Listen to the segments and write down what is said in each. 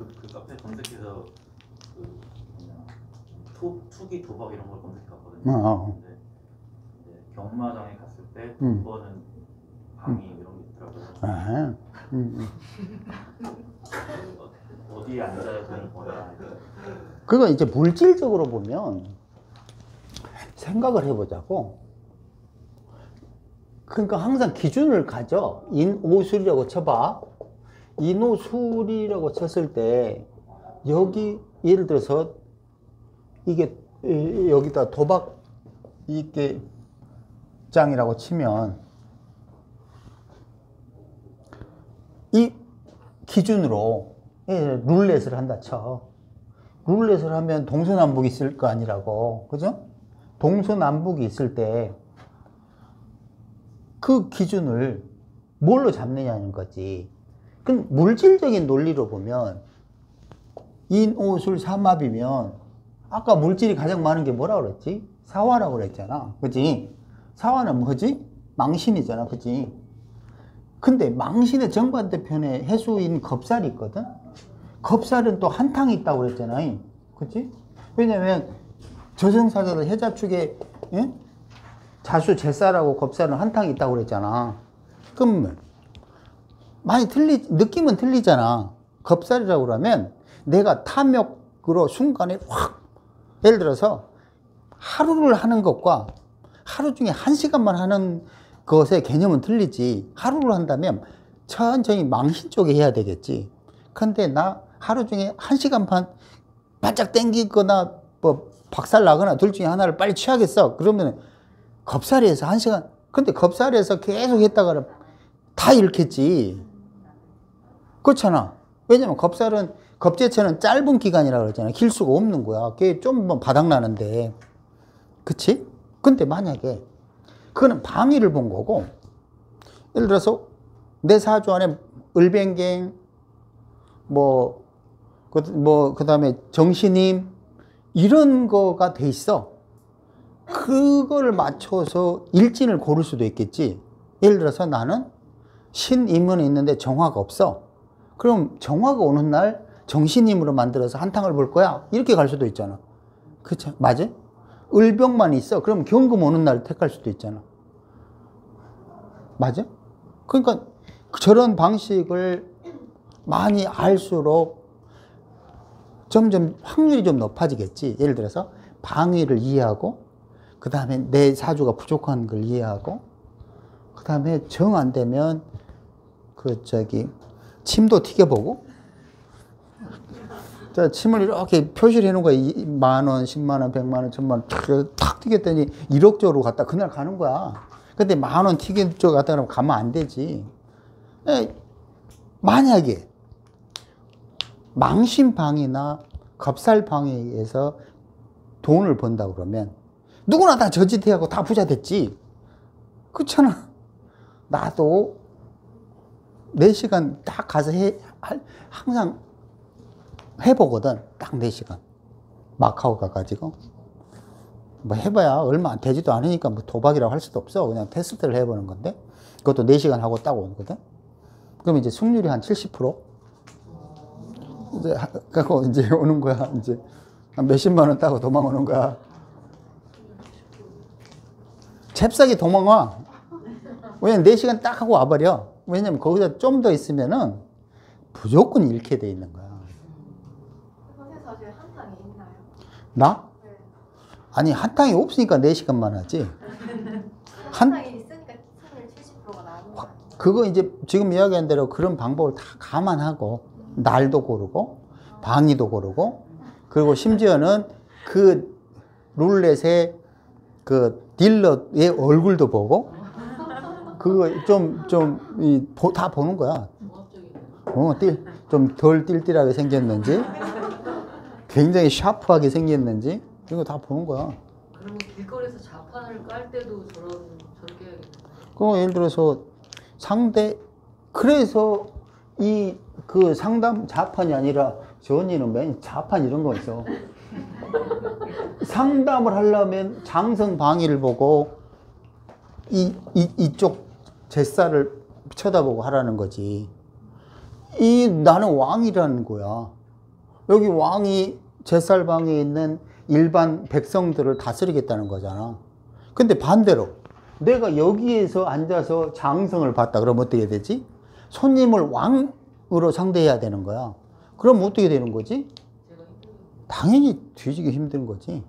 그 카페 검색해서 투기 도박 이런 걸 검색해봤거든요. 근데 이제 경마장에 갔을 때 돈 버는 방이 이런 게 있더라고요. 어디에 앉아야 돈을 벌어야 그거 이제 물질적으로 보면 생각을 해보자고. 그러니까 항상 기준을 가져. 인오술이라고 쳐봐. 인오술이라고 쳤을 때 여기 예를 들어서 이게 여기다 도박 이게 장이라고 치면 이 기준으로 룰렛을 한다 쳐. 룰렛을 하면 동서남북이 있을 거 아니라고. 그죠? 동서남북이 있을 때 그 기준을 뭘로 잡느냐는 거지. 그럼 물질적인 논리로 보면 인오술 삼합이면 아까 물질이 가장 많은 게 뭐라고 그랬지? 사화라고 그랬잖아. 그치? 사화는 뭐지? 망신이잖아. 그치? 근데 망신의 정반대편에 해수인 겁살이 있거든? 겁살은 또 한탕이 있다고 그랬잖아. 그치? 왜냐면 저승사자들 해자축에 자수, 제살하고 겁살은 한탕이 있다고 그랬잖아. 그럼 많이 느낌은 틀리잖아. 겁살이라고 그러면 내가 탐욕으로 순간에 확, 예를 들어서 하루를 하는 것과 하루 중에 1시간만 하는 것의 개념은 틀리지. 하루를 한다면 천천히 망신 쪽에 해야 되겠지. 근데 나 하루 중에 1시간 반 바짝 땡기거나 뭐 박살 나거나 둘 중에 하나를 빨리 취하겠어. 그러면 겁살이에서 1시간, 근데 겁살이에서 계속 했다가 다 잃겠지. 그렇잖아. 왜냐면 겁살은, 겁제체는 짧은 기간이라고 그랬잖아. 길 수가 없는 거야. 그게 좀 뭐 바닥나는데. 그치? 근데 만약에, 그거는 방위를 본 거고, 예를 들어서, 내 사주 안에 을뱅갱, 그 다음에 정신임, 이런 거가 돼 있어. 그걸 맞춰서 일진을 고를 수도 있겠지. 예를 들어서 나는 신임문이 있는데 정화가 없어. 그럼 정화가 오는 날 정신임으로 만들어서 한탕을 볼 거야. 이렇게 갈 수도 있잖아. 그쵸? 맞아? 을병만 있어. 그럼 경금 오는 날 택할 수도 있잖아. 맞아? 그러니까 저런 방식을 많이 알수록 점점 확률이 좀 높아지겠지. 예를 들어서 방위를 이해하고, 그 다음에 내 사주가 부족한 걸 이해하고, 그 다음에 정 안 되면 침도 튀겨보고, 자, 침을 이렇게 표시를 해놓은 거야. 10,000원, 100,000원, 100,000원, 1,000,000원 탁 튀겼더니 1억조로 갔다 그날 가는 거야. 근데 10,000원 튀긴 쪽 갔다 그러면 가면 안 되지. 만약에 망신방이나 겁살방에서 돈을 번다 그러면 누구나 다 저짓해하고 다 부자 됐지. 그렇잖아. 나도 4시간 딱 가서 항상 해보거든. 딱 4시간. 마카오 가가지고. 뭐 해봐야 얼마 되지도 않으니까 뭐 도박이라고 할 수도 없어. 그냥 테스트를 해보는 건데. 그것도 4시간 하고 딱 오거든. 그럼 이제 승률이 한 70%? 이제, 갖고 이제 오는 거야. 이제 한 몇십만 원 따고 도망오는 거야. 잽싸게 도망와. 왜냐면 4시간 딱 하고 와버려. 왜냐면 거기서 좀 더 있으면은 무조건 잃게 돼 있는 거야. 선생님 사실 한탕이 있나요? 나? 네. 아니, 한탕이 없으니까 4시간만 하지. 한탕이 있으니까 승률 70%가 나오는 거예요. 그거 이제 지금 이야기한 대로 그런 방법을 다 감안하고, 날도 고르고, 방위도 고르고, 그리고 심지어는 그 룰렛의 그 딜러의 얼굴도 보고, 그거 다 보는 거야. 좀 덜 띨띨하게 생겼는지, 굉장히 샤프하게 생겼는지, 이런 거 다 보는 거야. 그러면 길거리에서 자판을 깔 때도 저렇게 해야겠네요. 그 예를 들어서 그래서 그 상담 자판이 아니라 저 언니는 맨 자판 이런 거 있어. 상담을 하려면 장성 방위를 보고 이쪽 제살을 쳐다보고 하라는 거지. 나는 왕이라는 거야. 여기 왕이 제살방에 있는 일반 백성들을 다스리겠다는 거잖아. 근데 반대로 내가 여기에서 앉아서 장성을 봤다. 그러면 어떻게 되지? 손님을 왕으로 상대해야 되는 거야. 그럼 어떻게 되는 거지? 당연히 뒤지기 힘든 거지.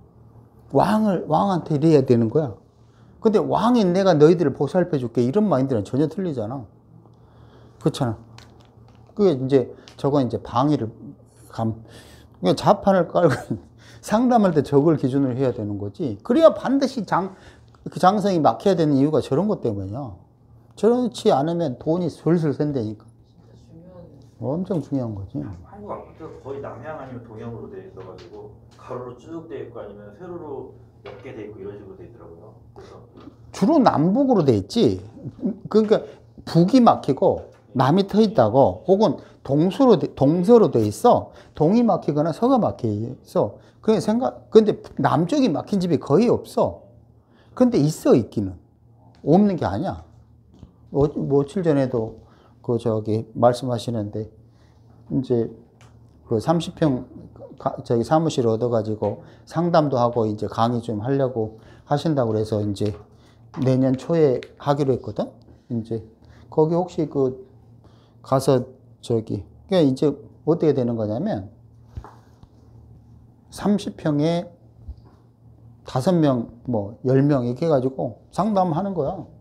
왕한테 이래야 되는 거야. 근데 왕인 내가 너희들을 보살펴 줄게. 이런 마인드는 전혀 틀리잖아. 그렇잖아. 그게 이제 저건 이제 방위를 그러니까 자판을 깔고 상담할 때 저걸 기준으로 해야 되는 거지. 그래야 반드시 그 장성이 막혀야 되는 이유가 저런 것 때문이야. 저렇지 않으면 돈이 솔솔 샌다니까. 엄청 중요한 거지. 한국 아파트가 거의 남향 아니면 동향으로 돼 있어가지고 가로로 쭉 돼 있고 아니면 세로로 엮게 돼 있고 이런 식으로 돼 있더라고요. 그래서 주로 남북으로 돼 있지. 그러니까 북이 막히고 남이 터 있다고, 혹은 동서로 돼 있어. 동이 막히거나 서가 막혀 있어. 근데 남쪽이 막힌 집이 거의 없어. 근데 있어, 있기는. 없는 게 아니야. 며칠 전에도 말씀하시는데, 이제 그 30평 저기 사무실 얻어가지고 상담도 하고 이제 강의 좀 하려고 하신다고 그래서 이제 내년 초에 하기로 했거든? 이제 거기 혹시 가서 그러니까 이제 어떻게 되는 거냐면 30평에 5명, 10명 이렇게 해가지고 상담하는 거야.